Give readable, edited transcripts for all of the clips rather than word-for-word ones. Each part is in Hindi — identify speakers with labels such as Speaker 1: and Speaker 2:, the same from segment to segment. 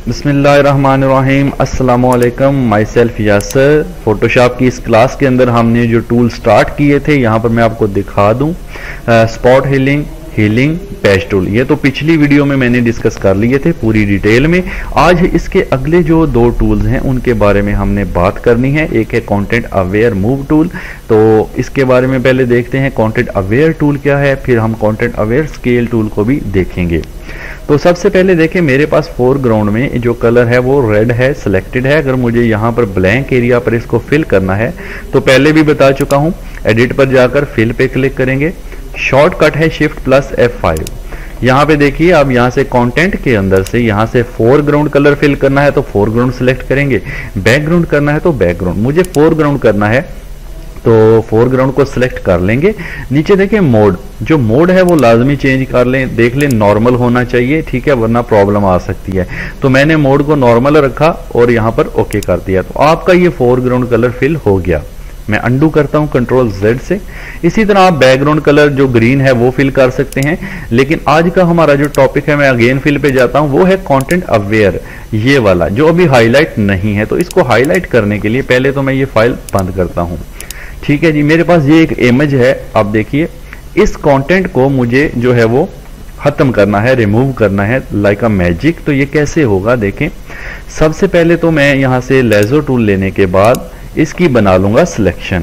Speaker 1: बिस्मिल्लाहिर्रहमानिर्रहीम। अस्सलामुअलैकुम। My self यासर। फोटोशॉप की इस क्लास के अंदर हमने जो टूल स्टार्ट किए थे यहाँ पर मैं आपको दिखा दूँ। स्पॉट हीलिंग पैच टूल, ये तो पिछली वीडियो में मैंने डिस्कस कर लिए थे पूरी डिटेल में। आज इसके अगले जो दो टूल्स हैं उनके बारे में हमने बात करनी है। एक है कंटेंट अवेयर मूव टूल, तो इसके बारे में पहले देखते हैं कंटेंट अवेयर टूल क्या है, फिर हम कंटेंट अवेयर स्केल टूल को भी देखेंगे। तो सबसे पहले देखें, मेरे पास फोरग्राउंड में जो कलर है वो रेड है, सिलेक्टेड है। अगर मुझे यहाँ पर ब्लैंक एरिया पर इसको फिल करना है तो पहले भी बता चुका हूँ, एडिट पर जाकर फिल पे क्लिक करेंगे। शॉर्टकट है शिफ्ट प्लस F5। यहाँ पे देखिए, आप यहाँ से कंटेंट के अंदर से यहाँ से फोरग्राउंड कलर फिल करना है तो फोरग्राउंड सिलेक्ट करेंगे, बैकग्राउंड करना है तो बैकग्राउंड। मुझे फोरग्राउंड करना है तो फोरग्राउंड को सिलेक्ट कर लेंगे। नीचे देखिए मोड, जो मोड है वो लाजमी चेंज कर लें, देख लें नॉर्मल होना चाहिए, ठीक है, वरना प्रॉब्लम आ सकती है। तो मैंने मोड को नॉर्मल रखा और यहाँ पर ओके कर दिया, तो आपका ये फोरग्राउंड कलर फिल हो गया। मैं अंडू करता हूं कंट्रोल Z से। इसी तरह आप बैकग्राउंड कलर जो ग्रीन है वो फिल कर सकते हैं, लेकिन आज का हमारा जो टॉपिक है, मैं अगेन फिल पे जाता हूं, वो है कंटेंट अवेयर, ये वाला जो अभी हाईलाइट नहीं है। तो इसको हाईलाइट करने के लिए पहले तो मैं ये फाइल बंद करता हूं। ठीक है जी, मेरे पास ये एक इमेज है। आप देखिए, इस कंटेंट को मुझे जो है वो खत्म करना है, रिमूव करना है लाइक अ मैजिक। तो ये कैसे होगा देखें। सबसे पहले तो मैं यहां से लेजर टूल लेने के बाद इसकी बना लूंगा सिलेक्शन।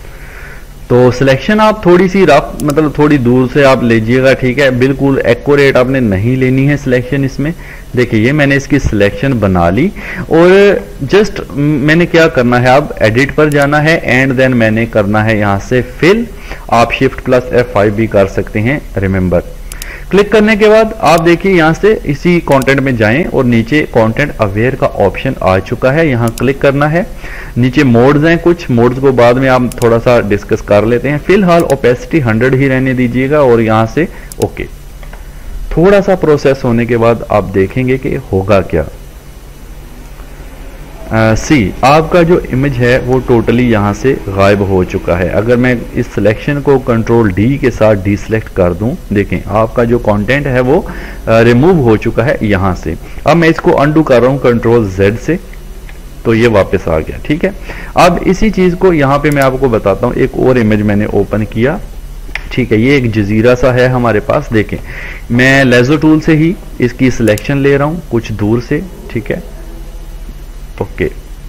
Speaker 1: तो सिलेक्शन आप थोड़ी सी रफ, मतलब थोड़ी दूर से आप लीजिएगा, ठीक है, बिल्कुल एक्यूरेट आपने नहीं लेनी है सिलेक्शन इसमें। देखिए ये मैंने इसकी सिलेक्शन बना ली और जस्ट मैंने क्या करना है, अब एडिट पर जाना है एंड देन मैंने करना है यहां से फिल। आप शिफ्ट प्लस F5 भी कर सकते हैं, रिमेंबर। क्लिक करने के बाद आप देखिए यहां से इसी कंटेंट में जाएं और नीचे कंटेंट अवेयर का ऑप्शन आ चुका है, यहां क्लिक करना है। नीचे मोड्स हैं, कुछ मोड्स को बाद में आप थोड़ा सा डिस्कस कर लेते हैं। फिलहाल ओपेसिटी 100 ही रहने दीजिएगा और यहां से ओके। थोड़ा सा प्रोसेस होने के बाद आप देखेंगे कि होगा क्या। सी आपका जो इमेज है वो टोटली यहाँ से गायब हो चुका है। अगर मैं इस सिलेक्शन को कंट्रोल D के साथ डीसिलेक्ट कर दूं, देखें आपका जो कंटेंट है वो रिमूव हो चुका है यहाँ से। अब मैं इसको अंडू कर रहा हूँ कंट्रोल Z से, तो ये वापस आ गया। ठीक है, अब इसी चीज को यहाँ पे मैं आपको बताता हूँ। एक और इमेज मैंने ओपन किया, ठीक है, ये एक जजीरा सा है हमारे पास। देखें मैं लेजर टूल से ही इसकी सिलेक्शन ले रहा हूँ कुछ दूर से, ठीक है, ओके।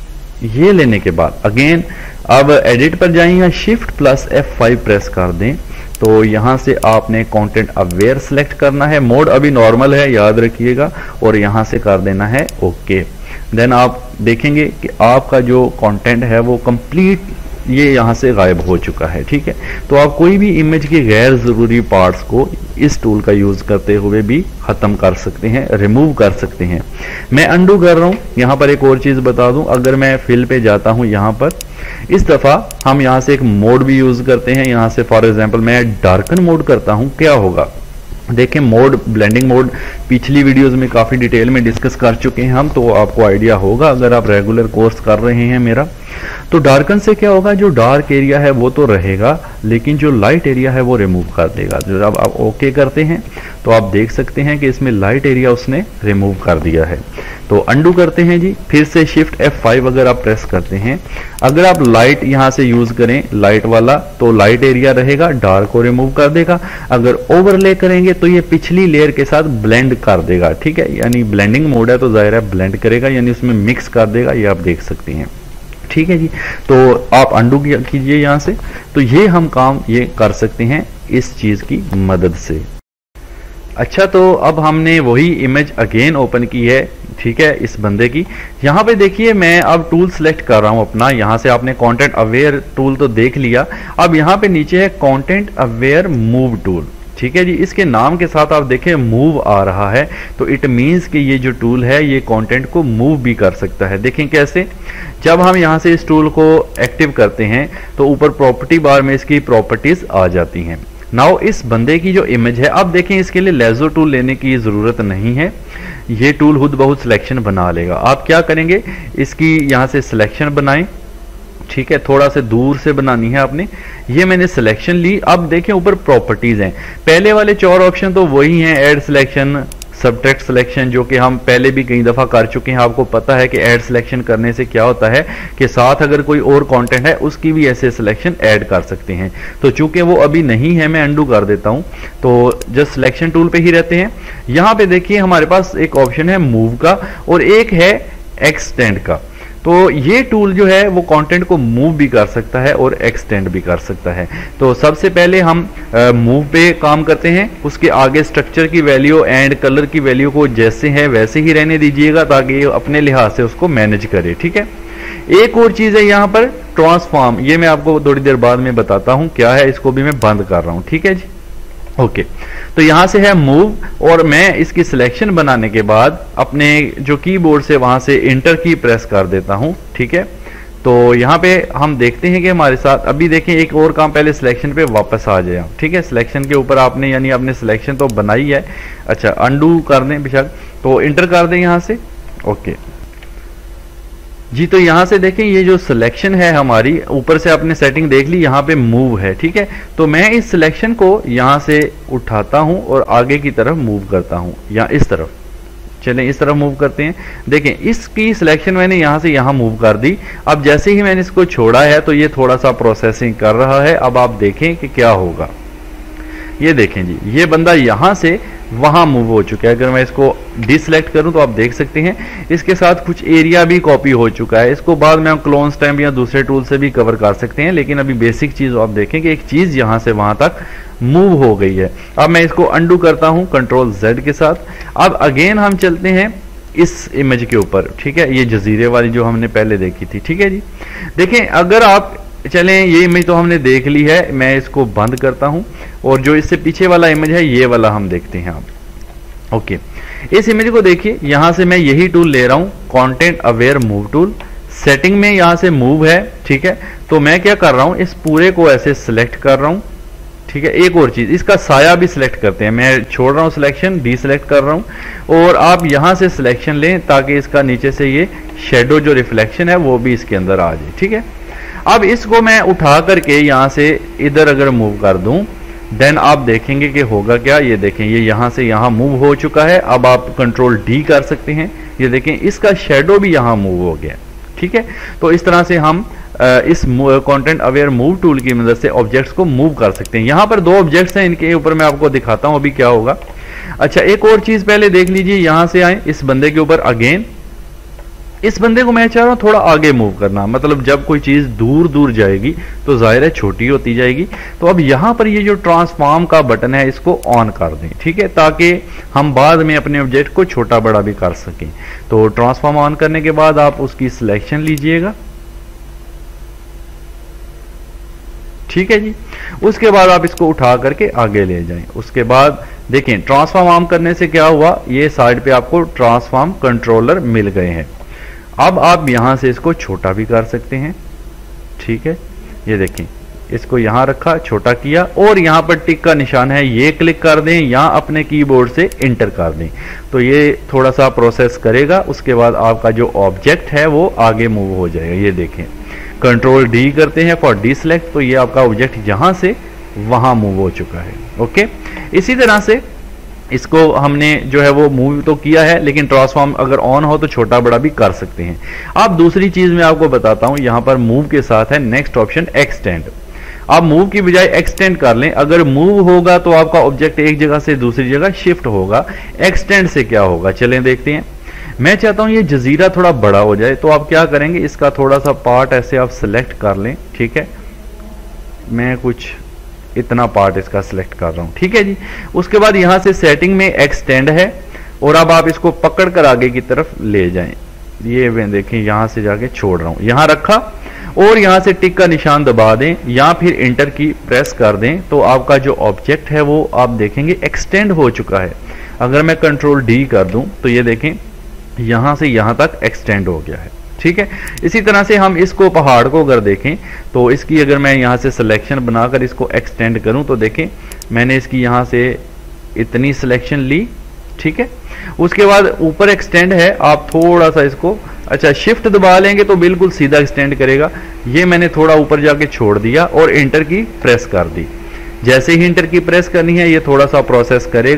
Speaker 1: ये लेने के बाद अगेन अब एडिट पर जाइए, शिफ्ट प्लस F5 प्रेस कर दें, तो यहां से आपने कंटेंट अवेयर सिलेक्ट करना है। मोड अभी नॉर्मल है, याद रखिएगा, और यहां से कर देना है ओके। देन आप देखेंगे कि आपका जो कंटेंट है वो कंप्लीट ये यहां से गायब हो चुका है। ठीक है, तो आप कोई भी इमेज के गैर जरूरी पार्ट्स को इस टूल का यूज करते हुए भी खत्म कर सकते हैं, रिमूव कर सकते हैं। मैं अंडू कर रहा हूं। यहां पर एक और चीज बता दूं, अगर मैं फिल पे जाता हूं यहां पर, इस दफा हम यहां से एक मोड भी यूज करते हैं। यहां से फॉर एग्जांपल मैं डार्कन मोड करता हूं, क्या होगा देखें। मोड ब्लेंडिंग मोड पिछली वीडियोस में काफी डिटेल में डिस्कस कर चुके हैं हम, तो आपको आइडिया होगा अगर आप रेगुलर कोर्स कर रहे हैं मेरा। तो डार्कन से क्या होगा, जो डार्क एरिया है वो तो रहेगा, लेकिन जो लाइट एरिया है वो रिमूव कर देगा। जब आप ओके करते हैं तो आप देख सकते हैं कि इसमें लाइट एरिया उसने रिमूव कर दिया है। तो अंडू करते हैं जी, फिर से शिफ्ट F5 अगर आप प्रेस करते हैं, अगर आप लाइट यहां से यूज करें लाइट वाला, तो लाइट एरिया रहेगा, डार्क को रिमूव कर देगा। अगर ओवरले करेंगे तो ये पिछली लेयर के साथ ब्लेंड कर देगा। ठीक है, यानी ब्लेंडिंग मोड है तो जाहिर है ब्लेंड करेगा, यानी उसमें मिक्स कर देगा, ये आप देख सकते हैं। ठीक है जी, तो आप अंडू कीजिए यहां से। तो ये हम काम ये कर सकते हैं इस चीज की मदद से। अच्छा, तो अब हमने वही इमेज अगेन ओपन की है, ठीक है, इस बंदे की। यहां पे देखिए मैं अब टूल सेलेक्ट कर रहा हूं अपना। यहां से आपने कंटेंट अवेयर टूल तो देख लिया, अब यहां पे नीचे है कंटेंट अवेयर मूव टूल। ठीक है जी, इसके नाम के साथ आप देखें मूव आ रहा है, तो इट मींस कि ये जो टूल है ये कंटेंट को मूव भी कर सकता है। देखें कैसे, जब हम यहां से इस टूल को एक्टिव करते हैं तो ऊपर प्रॉपर्टी बार में इसकी प्रॉपर्टीज आ जाती हैं। नाउ इस बंदे की जो इमेज है, अब देखें इसके लिए लेजर टूल लेने की जरूरत नहीं है, ये टूल खुद बहुत सिलेक्शन बना लेगा। आप क्या करेंगे, इसकी यहां से सिलेक्शन बनाएं, ठीक है, थोड़ा से दूर से बनानी है आपने। ये मैंने सिलेक्शन ली। अब देखें ऊपर प्रॉपर्टीज हैं, पहले वाले 4 ऑप्शन तो वही हैं, ऐड सिलेक्शन, सबट्रैक्ट सिलेक्शन, जो कि हम पहले भी कई दफ़ा कर चुके हैं। आपको पता है कि ऐड सिलेक्शन करने से क्या होता है कि साथ अगर कोई और कंटेंट है उसकी भी ऐसे सिलेक्शन ऐड कर सकते हैं। तो चूंकि वो अभी नहीं है, मैं अंडू कर देता हूं। तो जस्ट सिलेक्शन टूल पे ही रहते हैं। यहां पे देखिए हमारे पास एक ऑप्शन है मूव का और एक है एक्सटेंड का। तो ये टूल जो है वो कंटेंट को मूव भी कर सकता है और एक्सटेंड भी कर सकता है। तो सबसे पहले हम मूव पे काम करते हैं, उसके आगे स्ट्रक्चर की वैल्यू एंड कलर की वैल्यू को जैसे है वैसे ही रहने दीजिएगा ताकि ये अपने लिहाज से उसको मैनेज करे, ठीक है। एक और चीज है यहाँ पर ट्रांसफॉर्म, ये मैं आपको थोड़ी देर बाद में बताता हूं क्या है, इसको भी मैं बंद कर रहा हूं, ठीक है जी। ओके, तो यहां से है मूव और मैं इसकी सिलेक्शन बनाने के बाद अपने जो कीबोर्ड से वहां से इंटर की प्रेस कर देता हूं, ठीक है। तो यहां पे हम देखते हैं कि हमारे साथ अभी देखें एक और काम, पहले सिलेक्शन पे वापस आ जाए, ठीक है। सिलेक्शन के ऊपर आपने यानी आपने सिलेक्शन तो बनाई है, अच्छा अंडू कर दें बेशक, तो इंटर कर दें यहां से। ओके जी, तो यहां से देखें ये जो सिलेक्शन है हमारी, ऊपर से आपने सेटिंग देख ली, यहां पे मूव है, ठीक है। तो मैं इस सिलेक्शन को यहां से उठाता हूं और आगे की तरफ मूव करता हूं, या इस तरफ, चलें इस तरफ मूव करते हैं। देखें इसकी सिलेक्शन मैंने यहां से यहां मूव कर दी। अब जैसे ही मैंने इसको छोड़ा है तो ये थोड़ा सा प्रोसेसिंग कर रहा है। अब आप देखें कि क्या होगा, ये देखें जी, ये बंदा यहां से वहां मूव हो चुका है। अगर मैं इसको डिसलेक्ट करूं तो आप देख सकते हैं इसके साथ कुछ एरिया भी कॉपी हो चुका है। इसको बाद में हम क्लोन स्टैम्प या दूसरे टूल से भी कवर कर सकते हैं, लेकिन अभी बेसिक चीज आप देखें कि एक चीज यहां से वहां तक मूव हो गई है। अब मैं इसको अंडू करता हूं कंट्रोल Z के साथ। अब अगेन हम चलते हैं इस इमेज के ऊपर, ठीक है, ये जजीरे वाली जो हमने पहले देखी थी, ठीक है जी। देखें अगर आप चलें, ये इमेज तो हमने देख ली है, मैं इसको बंद करता हूं और जो इससे पीछे वाला इमेज है ये वाला हम देखते हैं आप। ओके, इस इमेज को देखिए, यहां से मैं यही टूल ले रहा हूं, content aware move tool. Setting में यहां से मूव है, ठीक है। तो मैं क्या कर रहा हूं, इस पूरे को ऐसे सिलेक्ट कर रहा हूं, ठीक है। एक और चीज, इसका साया भी सिलेक्ट करते हैं, मैं छोड़ रहा हूं सिलेक्शन, डीसिलेक्ट कर रहा हूं और आप यहां से सिलेक्शन लें ताकि इसका नीचे से ये शेडो जो रिफ्लेक्शन है वो भी इसके अंदर आ जाए, ठीक है। अब इसको मैं उठा करके यहां से इधर अगर मूव कर दूं, देन आप देखेंगे कि होगा क्या, ये देखें ये यहां से यहां मूव हो चुका है। अब आप कंट्रोल D कर सकते हैं, ये देखें इसका शेडो भी यहां मूव हो गया, ठीक है। तो इस तरह से हम इस कंटेंट अवेयर मूव टूल की मदद से ऑब्जेक्ट्स को मूव कर सकते हैं। यहां पर दो ऑब्जेक्ट्स हैं, इनके ऊपर मैं आपको दिखाता हूं अभी क्या होगा। अच्छा, एक और चीज पहले देख लीजिए, यहां से आए इस बंदे के ऊपर, अगेन इस बंदे को मैं चाह रहा हूं थोड़ा आगे मूव करना, मतलब जब कोई चीज दूर दूर जाएगी तो जाहिर है छोटी होती जाएगी। तो अब यहां पर ये जो ट्रांसफॉर्म का बटन है इसको ऑन कर दें, ठीक है, ताकि हम बाद में अपने ऑब्जेक्ट को छोटा बड़ा भी कर सकें। तो ट्रांसफॉर्म ऑन करने के बाद आप उसकी सिलेक्शन लीजिएगा, ठीक है जी। उसके बाद आप इसको उठा करके आगे ले जाएं। उसके बाद देखें ट्रांसफॉर्म ऑन करने से क्या हुआ, ये साइड पे आपको ट्रांसफॉर्म कंट्रोलर मिल गए हैं। अब आप यहां से इसको छोटा भी कर सकते हैं, ठीक है। ये देखें, इसको यहां रखा, छोटा किया और यहां पर टिक का निशान है, ये क्लिक कर दें या अपने कीबोर्ड से इंटर कर दें। तो ये थोड़ा सा प्रोसेस करेगा, उसके बाद आपका जो ऑब्जेक्ट है वो आगे मूव हो जाएगा। ये देखें, कंट्रोल D करते हैं फॉर डीसिलेक्ट, तो ये आपका ऑब्जेक्ट यहां से वहां मूव हो चुका है। ओके, इसी तरह से इसको हमने जो है वो मूव तो किया है, लेकिन ट्रांसफॉर्म अगर ऑन हो तो छोटा बड़ा भी कर सकते हैं। अब दूसरी चीज मैं आपको बताता हूं, यहां पर मूव के साथ है नेक्स्ट ऑप्शन एक्सटेंड। आप मूव की बजाय एक्सटेंड कर लें। अगर मूव होगा तो आपका ऑब्जेक्ट एक जगह से दूसरी जगह शिफ्ट होगा, एक्सटेंड से क्या होगा चलें देखते हैं। मैं चाहता हूं ये जजीरा थोड़ा बड़ा हो जाए, तो आप क्या करेंगे, इसका थोड़ा सा पार्ट ऐसे आप सिलेक्ट कर लें, ठीक है। मैं कुछ इतना पार्ट इसका सिलेक्ट कर रहा हूं, ठीक है जी। उसके बाद यहां से सेटिंग में एक्सटेंड है और अब आप इसको पकड़ कर आगे की तरफ ले जाएं। ये मैं देखें यहां से जाके छोड़ रहा हूं, यहां रखा और यहां से टिक का निशान दबा दें या फिर इंटर की प्रेस कर दें, तो आपका जो ऑब्जेक्ट है वो आप देखेंगे एक्सटेंड हो चुका है। अगर मैं कंट्रोल D कर दूं तो ये देखें यहां से यहां तक एक्सटेंड हो गया है, ठीक है। इसी तरह से हम इसको पहाड़ को अगर देखें तो इसकी अगर मैं यहां से सिलेक्शन बनाकर इसको एक्सटेंड करूं तो देखें मैंने इसकी यहां से इतनी सिलेक्शन ली, ठीक है। उसके बाद ऊपर एक्सटेंड है, आप थोड़ा सा इसको अच्छा शिफ्ट दबा लेंगे तो बिल्कुल सीधा एक्सटेंड करेगा। ये मैंने थोड़ा ऊपर जाके छोड़ दिया और इंटर की प्रेस कर दी। जैसे ही इंटर की प्रेस करनी है ये थोड़ा सा प्रोसेस करेगा,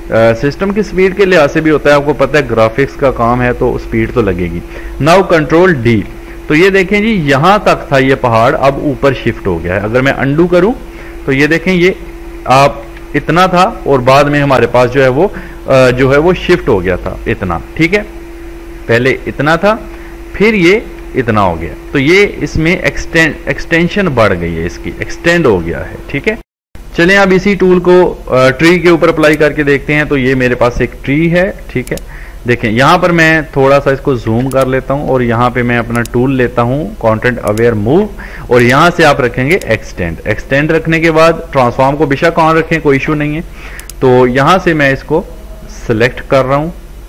Speaker 1: सिस्टम की स्पीड के लिहाज से भी होता है, आपको पता है ग्राफिक्स का काम है तो स्पीड तो लगेगी। नाउ कंट्रोल डी, तो ये देखें जी यहां तक था ये पहाड़, अब ऊपर शिफ्ट हो गया है। अगर मैं अंडू करूं तो ये देखें ये आप इतना था और बाद में हमारे पास जो है वो शिफ्ट हो गया था इतना, ठीक है। पहले इतना था फिर ये इतना हो गया, तो ये इसमें एक्सटेंशन बढ़ गई है, इसकी एक्सटेंड हो गया है, ठीक है। चलें अब इसी टूल को ट्री के ऊपर अप्लाई करके देखते हैं। तो ये मेरे पास एक ट्री है, ठीक है। देखें यहां पर मैं थोड़ा सा इसको जूम कर लेता हूं और यहां पे मैं अपना टूल लेता हूं कंटेंट अवेयर मूव, और यहां से आप रखेंगे एक्सटेंड रखने के बाद ट्रांसफॉर्म को बेशक ऑन रखें, कोई इशू नहीं है। तो यहां से मैं इसको सिलेक्ट कर रहा हूं,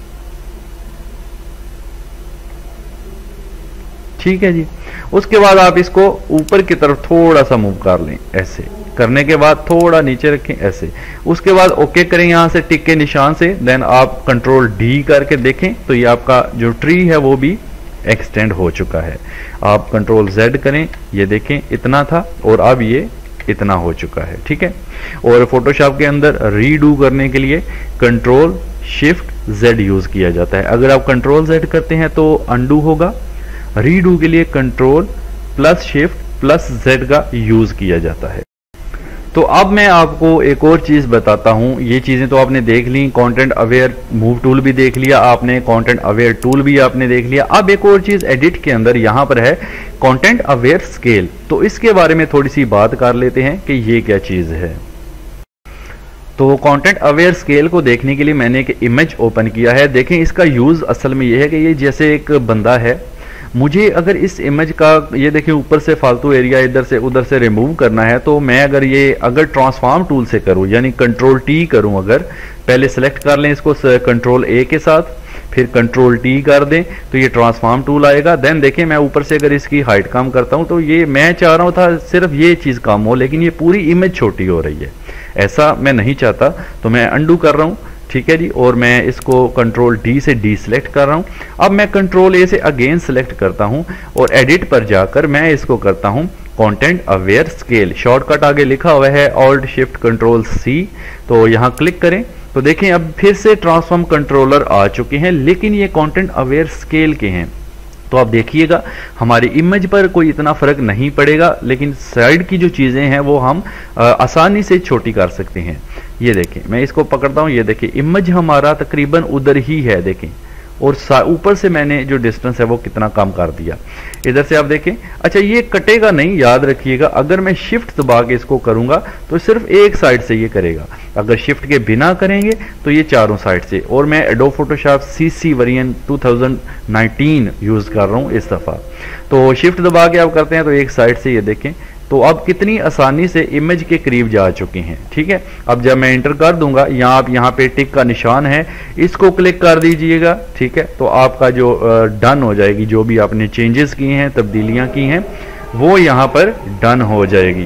Speaker 1: ठीक है जी। उसके बाद आप इसको ऊपर की तरफ थोड़ा सा मूव कर लें, ऐसे करने के बाद थोड़ा नीचे रखें ऐसे। उसके बाद ओके करें यहां से टिक के निशान से, देन आप कंट्रोल डी करके देखें तो ये आपका जो ट्री है वो भी एक्सटेंड हो चुका है। आप कंट्रोल जेड करें, ये देखें इतना था और अब ये इतना हो चुका है, ठीक है। और फोटोशॉप के अंदर रीडू करने के लिए कंट्रोल शिफ्ट जेड यूज किया जाता है। अगर आप कंट्रोल जेड करते हैं तो अंडू होगा, रीडू के लिए control plus shift plus Z का यूज किया जाता है। तो अब मैं आपको एक और चीज बताता हूं। ये चीजें तो आपने देख ली, कंटेंट अवेयर मूव टूल भी देख लिया आपने, कंटेंट अवेयर टूल भी आपने देख लिया। अब एक और चीज एडिट के अंदर यहां पर है कंटेंट अवेयर स्केल, तो इसके बारे में थोड़ी सी बात कर लेते हैं कि ये क्या चीज है। तो कंटेंट अवेयर स्केल को देखने के लिए मैंने एक इमेज ओपन किया है। देखें इसका यूज असल में ये है कि ये जैसे एक बंदा है, मुझे अगर इस इमेज का ये देखिए ऊपर से फालतू एरिया इधर से उधर से रिमूव करना है, तो मैं अगर ट्रांसफॉर्म टूल से करूं यानी कंट्रोल टी करूं, अगर पहले सेलेक्ट कर लें इसको कंट्रोल ए के साथ, फिर कंट्रोल टी कर दें तो ये ट्रांसफॉर्म टूल आएगा। देन देखें मैं ऊपर से अगर इसकी हाइट कम करता हूं तो ये मैं चाह रहा था सिर्फ ये चीज कम हो, लेकिन ये पूरी इमेज छोटी हो रही है, ऐसा मैं नहीं चाहता। तो मैं अंडू कर रहा हूं, ठीक है जी, और मैं इसको कंट्रोल डी से डी सिलेक्ट कर रहा हूं। अब मैं कंट्रोल ए से अगेन सिलेक्ट करता हूं और एडिट पर जाकर मैं इसको करता हूं कंटेंट अवेयर स्केल। शॉर्टकट आगे लिखा हुआ है ऑल्ट शिफ्ट कंट्रोल सी, तो यहां क्लिक करें तो देखें अब फिर से ट्रांसफॉर्म कंट्रोलर आ चुके हैं, लेकिन ये कंटेंट अवेयर स्केल के हैं। तो आप देखिएगा हमारी इमेज पर कोई इतना फर्क नहीं पड़ेगा, लेकिन साइड की जो चीजें हैं वो हम आसानी से छोटी कर सकते हैं। ये देखें मैं इसको पकड़ता हूं, ये देखें इमेज हमारा तकरीबन उधर ही है, देखें, और ऊपर से मैंने जो डिस्टेंस है वो कितना कम कर दिया। इधर से आप देखें, अच्छा ये कटेगा नहीं, याद रखिएगा। अगर मैं शिफ्ट दबा के इसको करूंगा तो सिर्फ एक साइड से ये करेगा, अगर शिफ्ट के बिना करेंगे तो ये चारों साइड से। और मैं Adobe Photoshop CC version 2019 use कर रहा हूं इस दफा। तो शिफ्ट दबा के आप करते हैं तो एक साइड से, ये देखें तो अब कितनी आसानी से इमेज के करीब जा चुके हैं, ठीक है। अब जब मैं इंटर कर दूंगा, यहाँ पे टिक का निशान है, इसको क्लिक कर दीजिएगा, ठीक है। तो आपका जो डन हो जाएगी, जो भी आपने चेंजेस किए हैं, तब्दीलियां की हैं, वो यहाँ पर डन हो जाएगी।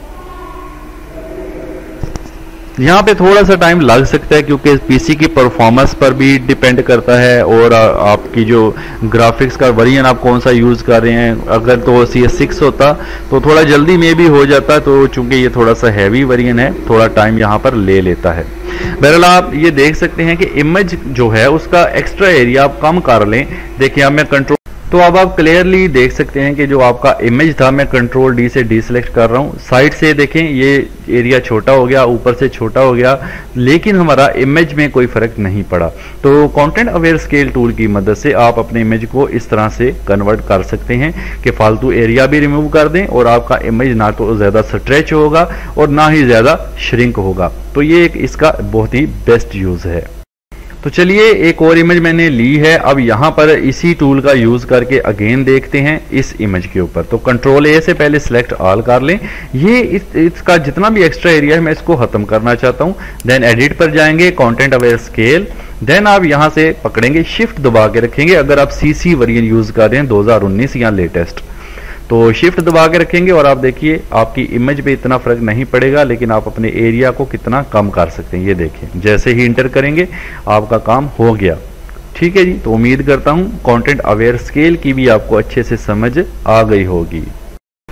Speaker 1: यहाँ पे थोड़ा सा टाइम लग सकता है क्योंकि पीसी की परफॉर्मेंस पर भी डिपेंड करता है और आपकी जो ग्राफिक्स का वर्जन आप कौन सा यूज कर रहे हैं। अगर तो CS6 होता तो थोड़ा जल्दी में भी हो जाता, तो चूंकि ये थोड़ा सा हैवी वर्जन है, थोड़ा टाइम यहाँ पर ले लेता है। बहरहाल आप ये देख सकते हैं कि इमेज जो है उसका एक्स्ट्रा एरिया आप कम कर लें। देखिए अब मैं कंट्रोल, तो अब आप क्लियरली देख सकते हैं कि जो आपका इमेज था, मैं कंट्रोल डी से डी सिलेक्ट कर रहा हूं। साइड से देखें ये एरिया छोटा हो गया, ऊपर से छोटा हो गया, लेकिन हमारा इमेज में कोई फर्क नहीं पड़ा। तो कंटेंट अवेयर स्केल टूल की मदद से आप अपने इमेज को इस तरह से कन्वर्ट कर सकते हैं कि फालतू एरिया भी रिमूव कर दें और आपका इमेज ना तो ज्यादा स्ट्रेच होगा और ना ही ज्यादा श्रिंक होगा। तो ये एक इसका बहुत ही बेस्ट यूज है। तो चलिए एक और इमेज मैंने ली है, अब यहां पर इसी टूल का यूज करके अगेन देखते हैं इस इमेज के ऊपर। तो कंट्रोल ए से पहले सिलेक्ट ऑल कर लें। ये इसका जितना भी एक्स्ट्रा एरिया है मैं इसको खत्म करना चाहता हूं। देन एडिट पर जाएंगे, कंटेंट अवेयर स्केल, देन आप यहां से पकड़ेंगे, शिफ्ट दबा के रखेंगे। अगर आप सीसी वर्जन यूज कर रहे हैं 2019 या लेटेस्ट, तो शिफ्ट दबा के रखेंगे और आप देखिए आपकी इमेज पे इतना फर्क नहीं पड़ेगा, लेकिन आप अपने एरिया को कितना कम कर सकते हैं। ये देखिए जैसे ही इंटर करेंगे आपका काम हो गया, ठीक है जी। तो उम्मीद करता हूं कंटेंट अवेयर स्केल की भी आपको अच्छे से समझ आ गई होगी।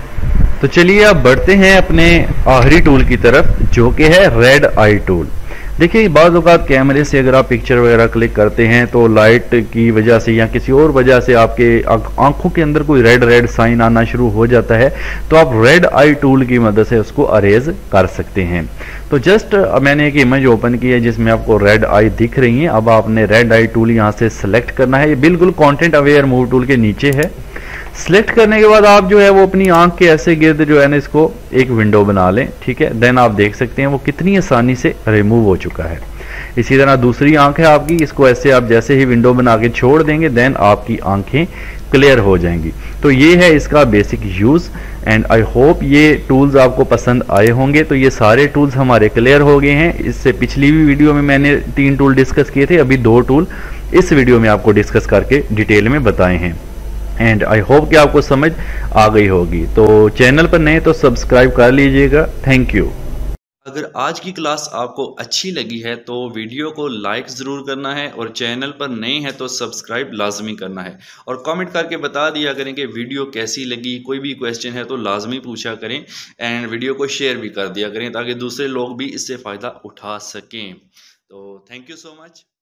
Speaker 1: तो चलिए अब बढ़ते हैं अपने आखिरी टूल की तरफ, जो कि है रेड आई टूल। देखिए बाज़ औक़ात कैमरे से अगर आप पिक्चर वगैरह क्लिक करते हैं तो लाइट की वजह से या किसी और वजह से आपके आंखों के अंदर कोई रेड रेड साइन आना शुरू हो जाता है, तो आप रेड आई टूल की मदद से उसको अरेज कर सकते हैं। तो जस्ट मैंने एक इमेज ओपन की है जिसमें आपको रेड आई दिख रही है। अब आपने रेड आई टूल यहाँ से सेलेक्ट करना है। ये बिल्कुल कंटेंट अवेयर मूव टूल के नीचे है। सिलेक्ट करने के बाद आप जो है वो अपनी आंख के ऐसे गिर्द जो है ना इसको एक विंडो बना लें, ठीक है। देन आप देख सकते हैं वो कितनी आसानी से रिमूव हो चुका है। इसी तरह दूसरी आंख है आपकी, इसको ऐसे आप जैसे ही विंडो बना के छोड़ देंगे देन आपकी आंखें क्लियर हो जाएंगी। तो ये है इसका basic use and I hope ये टूल्स आपको पसंद आए होंगे। तो ये सारे टूल्स हमारे क्लियर हो गए हैं। इससे पिछली भी वीडियो में मैंने 3 टूल डिस्कस किए थे, अभी 2 टूल इस वीडियो में आपको डिस्कस करके डिटेल में बताए हैं एंड आई होप कि आपको समझ आ गई होगी। तो चैनल पर नए तो सब्सक्राइब कर लीजिएगा। Thank you.
Speaker 2: अगर आज की क्लास आपको अच्छी लगी है तो वीडियो को लाइक ज़रूर करना है और चैनल पर नए हैं तो सब्सक्राइब लाजमी करना है और कमेंट करके बता दिया करें कि वीडियो कैसी लगी। कोई भी क्वेश्चन है तो लाजमी पूछा करें एंड वीडियो को शेयर भी कर दिया करें ताकि दूसरे लोग भी इससे फ़ायदा उठा सकें। तो थैंक यू सो मच।